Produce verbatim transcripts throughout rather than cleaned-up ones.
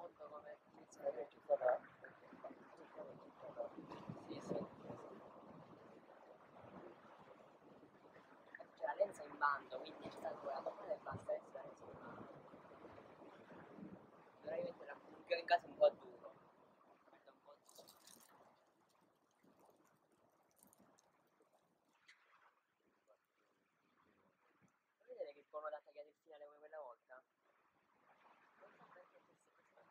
mondo come Eh, c'è stata... sì, sì. C'è la lenza in bando, quindi c'è stata quella domanda e basta, adesso la lenza in bando. Dovrei metterla comunque in casa un po' duro. Guarda un po' duro. Vuoi vedere che cono l'ha tagliato il finale come quella volta? Non so perché c'è questa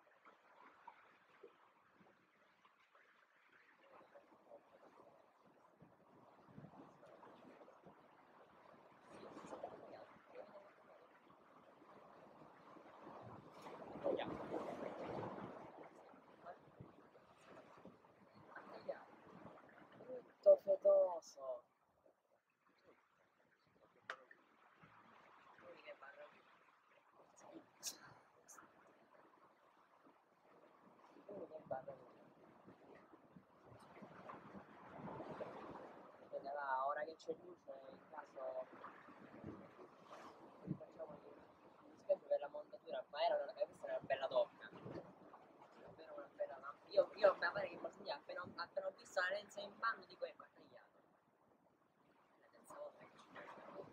tutto fetoso. Vedi che barra qui. Vedi che barra qui. Bene, va, ora che c'è luce, in caso facciamo gli... Mi spiace per la montatura, ma era una, questa era una bella tocca. Davvero una bella lampada. Io, io mi pare che posso appena, appena ho visto la lenza in mano dico ecco, ha tagliato. È la terza volta che ci faccio.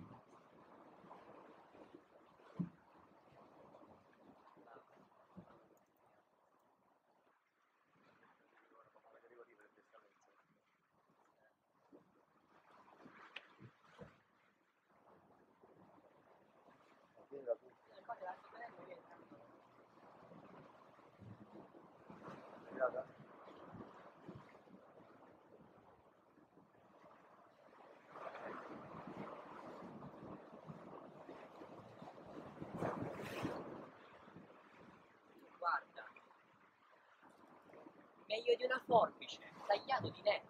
Infatti la sto vedendo che guarda, meglio di una forbice, tagliato di netto.